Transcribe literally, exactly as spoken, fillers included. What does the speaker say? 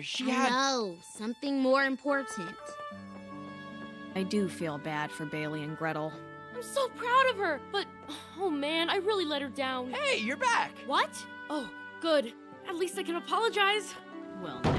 she had... No, something more important. I do feel bad for Bailey and Gretel. I'm so proud of her, but, oh man, I really let her down. Hey, you're back! What? Oh, good. At least I can apologize. Well,